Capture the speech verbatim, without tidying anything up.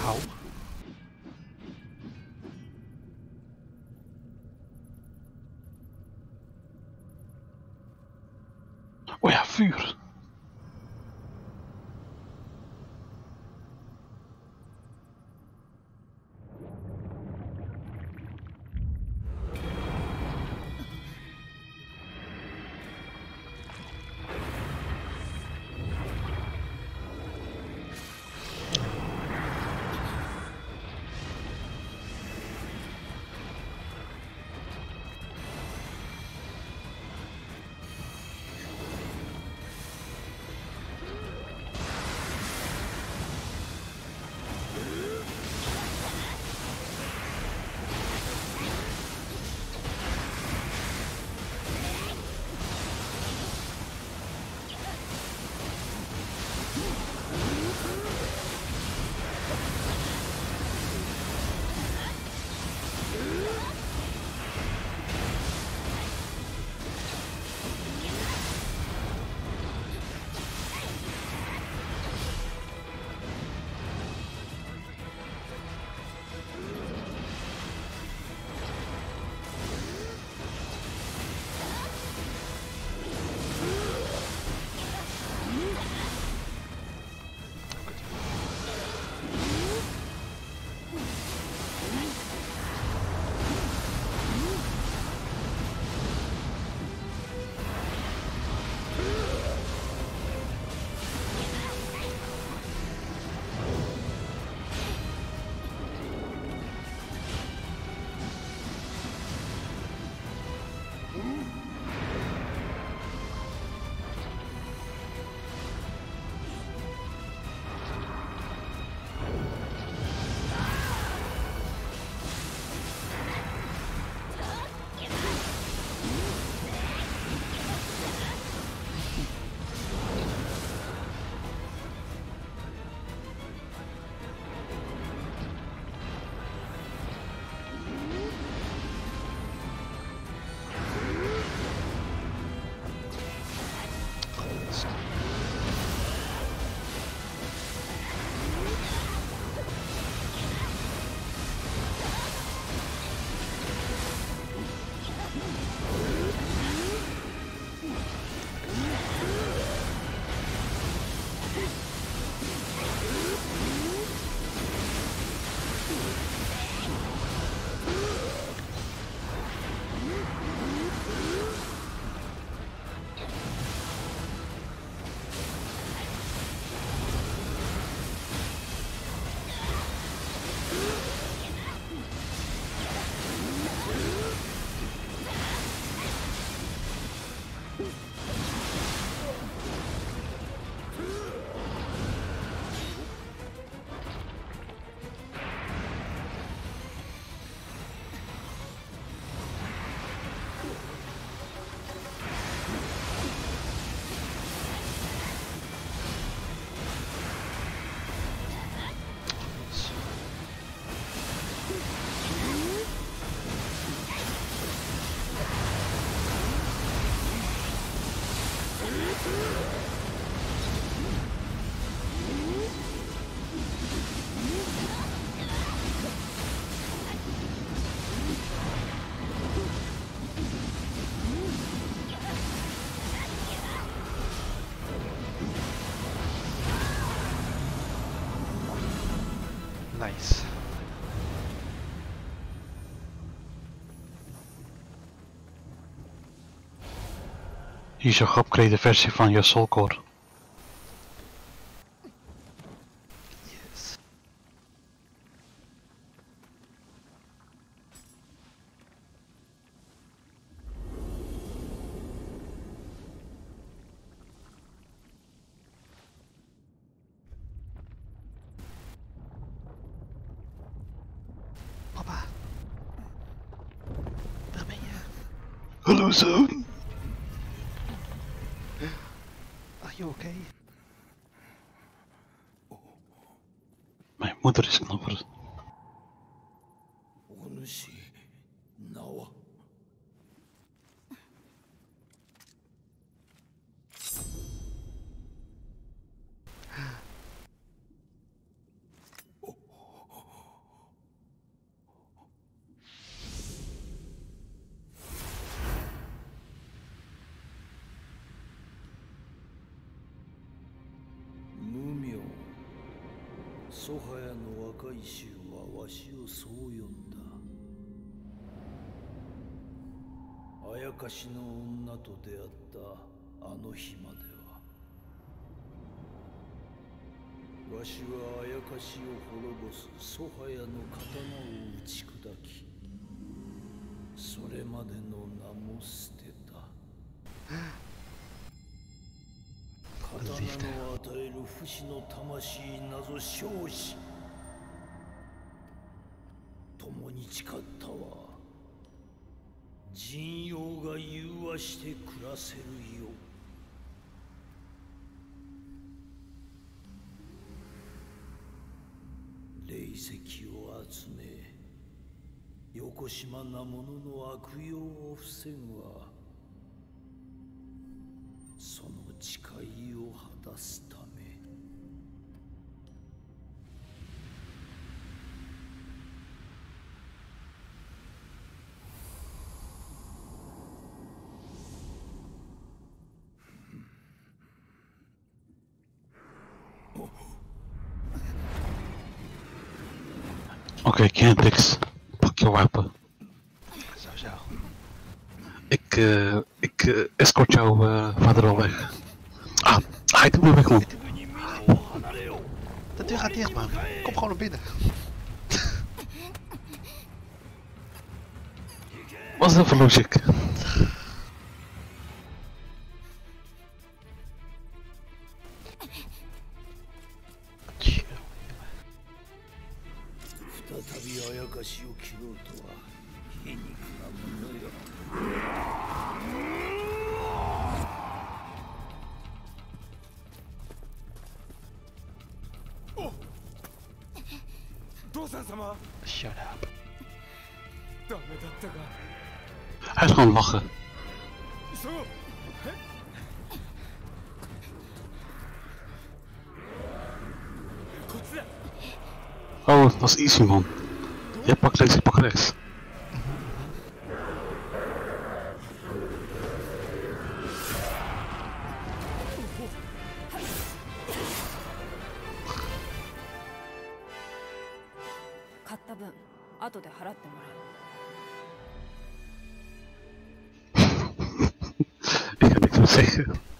Auw. Oh ja, vuur. Nice. Hier is een geupgrade versie van je Soulcore. Yes. Papa. Waar ben je? Hallo zoon. Are you okay? Mijn moeder is knapper. お主名は Oh. ソハヤの若い衆はわしをそう呼んだ。あやかしの女と出会ったあの日までは、わしはあやかしを滅ぼすソハヤの刀を打ち砕き、それまでの名も捨てた。刀の与える不死の魂なぞ生死、共に誓ったは人妖が融和して暮らせるよう。霊石を集め、よこしまな者の悪用を防ぐは、その誓いを果たすため。 Oké, Kendricks, pak je wapen. Zo, zo. Ik, uh, ik uh, escort jou uh, verder al weg. Ah, hij doet me weg, man. De deur gaat dicht, man. Kom gewoon naar binnen. Wat is dat voor logic? Tjoe. 再びあやかしを切ろうとは皮肉なものよ。 父さん様、 Shut up. ダメだったか。 Hij is gewoon lachen. そう。こっちだ。 Oh, dat is easy, man. Jij pakt links, ik pak rechts. Ik ga niks meer zeggen.